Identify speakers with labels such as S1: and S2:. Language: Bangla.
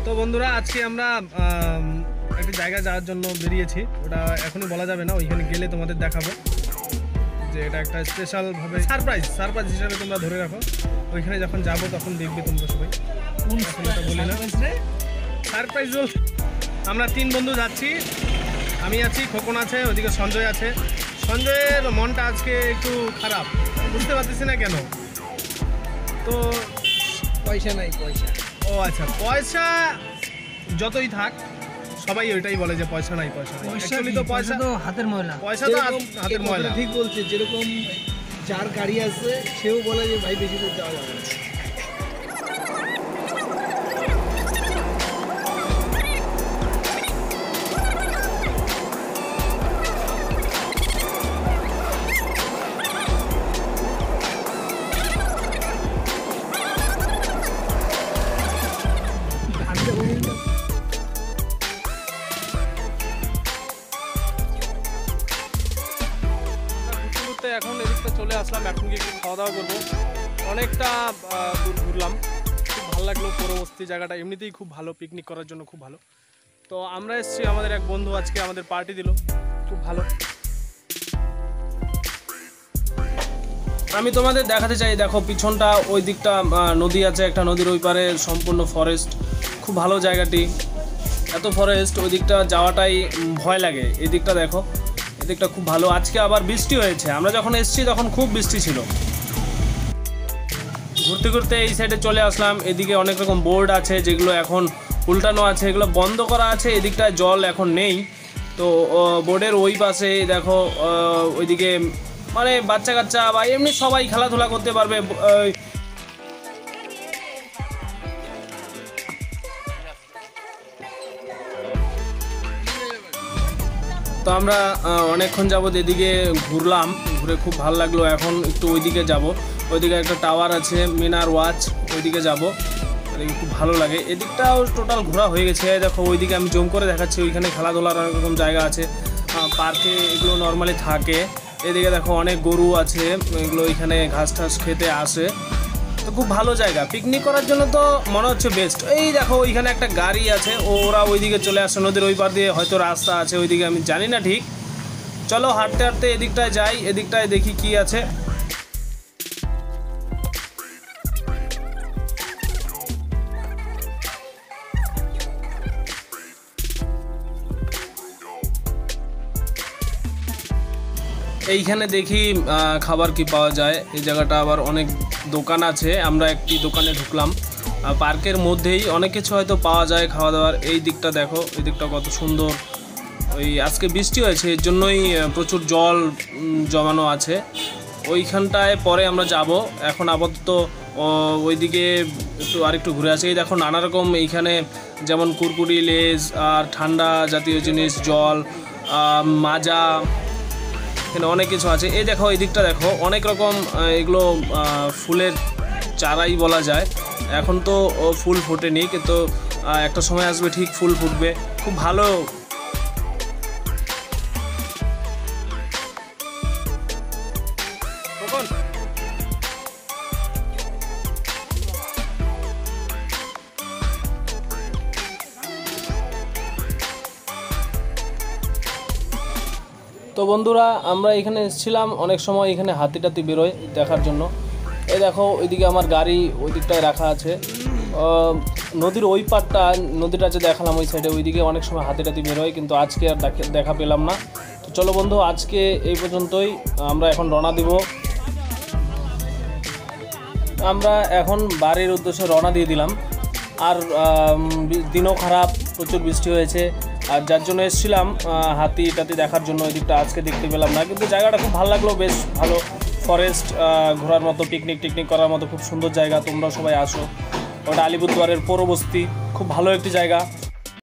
S1: তো বন্ধুরা আজকে আমরা একটা জায়গা যাওয়ার জন্য বেরিয়েছি, ওটা এখনই বলা যাবে না, ওইখানে গেলে তোমাদের দেখাবো যে এটা একটা স্পেশালভাবে সারপ্রাইজ হিসাবে তোমরা ধরে রাখো। ওইখানে যখন যাবো তখন দেখবে তোমরা সবাই। এখন এটা বলি না, সারপ্রাইজ বলতে আমরা 3 বন্ধু যাচ্ছি। আমি আছি, খোকন আছে, ওইদিকে সঞ্জয় আছে। সঞ্জয়ের মনটা আজকে একটু খারাপ, বুঝতে পারতেছি না কেন। তো
S2: পয়সা নাই পয়সা।
S1: ও আচ্ছা, পয়সা যতই থাক সবাই ওইটাই বলে যে পয়সা নাই অ্যাকচুয়ালি তো পয়সা তো
S2: হাতের ময়লা,
S1: পয়সা তো হাতের ময়লা।
S2: ঠিক বলছে, যেরকম যার গাড়ি আছে সেও বলে যে ভাই বেশি দূর যাওয়া যাবে না।
S1: এখন এদিকটা চলে আসলাম, এখন গিয়ে একটু খাওয়া দাওয়া করবো। অনেকটা দূর ঘুরলাম, খুব ভালো লাগলো। পরবর্তী জায়গাটা এমনিতেই খুব ভালো, পিকনিক করার জন্য খুব ভালো। তো আমরা এসেছি, আমাদের এক বন্ধু আজকে আমাদের পার্টি দিল, খুব ভালো। আমি তোমাদের দেখাতে চাই, দেখো পিছনটা ওই দিকটা নদী আছে, একটা নদীর ওই পারে সম্পূর্ণ ফরেস্ট, খুব ভালো জায়গাটি। এত ফরেস্ট, ওই দিকটা যাওয়াটাই ভয় লাগে। এই দিকটা দেখো, এদিকটা খুব ভালো। আজকে আবার বৃষ্টি হয়েছে, আমরা যখন এসেছি তখন খুব বৃষ্টি ছিল। ঘুরতে ঘুরতে এই সাইডে চলে আসলাম। এদিকে অনেক রকম বোর্ড আছে যেগুলো এখন উল্টানো আছে, এগুলো বন্ধ করা আছে। এদিকটায় জল এখন নেই। তো বোর্ডের ওই পাশে দেখো, ওইদিকে মানে বাচ্চা কাচ্চা বা এমনি সবাই খেলাধুলা করতে পারবে। তো আমরা অনেকক্ষণ যাবত এদিকে ঘুরলাম, ঘুরে খুব ভালো লাগলো। এখন একটু ওইদিকে যাব, ওইদিকে একটা টাওয়ার আছে, মিনার ওয়াচ, ওইদিকে যাব, ওইদিকে খুব ভালো লাগে। এদিকটাও টোটাল ঘোরা হয়ে গেছে। দেখো ওইদিকে আমি জুম করে দেখাচ্ছি, ওইখানে খেলাধুলার অনেক রকম জায়গা আছে, পার্কে এগুলো নর্মালি থাকে। এদিকে দেখো অনেক গরু আছে, এগুলো ওইখানে ঘাস টাস খেতে আসে। তো খুব ভালো জায়গা পিকনিক করার জন্য, তো মনে হচ্ছে বেস্ট। এই দেখো ওইখানে একটা গাড়ি আছে, ওরা ওইদিকে চলে আসছে, নদীর ওই পার দিয়ে হয়তো রাস্তা আছে ওইদিকে, আমি জানি না ঠিক। চলো হাঁটতে হাঁটতে এদিকটায় যাই, এদিকটায় দেখি কি আছে। এইখানে দেখি খাবার কি পাওয়া যায়। এই জায়গাটা আবার অনেক দোকান আছে, আমরা একটি দোকানে ঢুকলাম। পার্কের মধ্যেই অনেক কিছু হয়তো পাওয়া যায় খাওয়া দাওয়ার। এই দিকটা দেখো, এই দিকটা কত সুন্দর। ওই আজকে বৃষ্টি হয়েছে, এর জন্যই প্রচুর জল জমানো আছে ওইখানটায়। পরে আমরা যাব, এখন আপাতত ওইদিকে একটু আরেকটু ঘুরে আসি। এই দেখো নানা রকম এইখানে, যেমন কুরকুরি, লেজ আর ঠান্ডা জাতীয় জিনিস, জল, মাজা, এখানে অনেক কিছু আছে। এই দেখো এই দিকটা দেখো, অনেক রকম এগুলো ফুলের চারাই বলা যায়। এখন তো ফুল ফোটেনি, কিন্তু একটা সময় আসবে ঠিক ফুল ফুটবে, খুব ভালো। তো বন্ধুরা আমরা এখানে এসেছিলাম, অনেক সময় এখানে হাতি টাতি বেরোয় দেখার জন্য। এই দেখো ওইদিকে আমার গাড়ি ওই দিকটায় রাখা আছে। নদীর ওই পাড়টা, নদীটা যে দেখালাম ওই সাইডে, ওইদিকে অনেক সময় হাতি টাতি বেরোয়, কিন্তু আজকে আর দেখা পেলাম না। তো চলো বন্ধু, আজকে এই পর্যন্তই। আমরা এখন রওনা দিব। আমরা এখন বাড়ির উদ্দেশ্যে রওনা দিয়ে দিলাম। আর দিনও খারাপ, প্রচুর বৃষ্টি হয়েছে, আর যার জন্য এসেছিলাম হাতি টাতি দেখার জন্য। ওই দিকটা আজকে দেখতে পেলাম না, কিন্তু জায়গাটা খুব ভালো লাগলো, বেশ ভালো ফরেস্ট, ঘোরার মতো, পিকনিক করার মতো খুব সুন্দর জায়গা। তোমরা সবাই আসো, ওটা আলিপুরদুয়ারের পৌরবস্তি, খুব ভালো একটি জায়গা।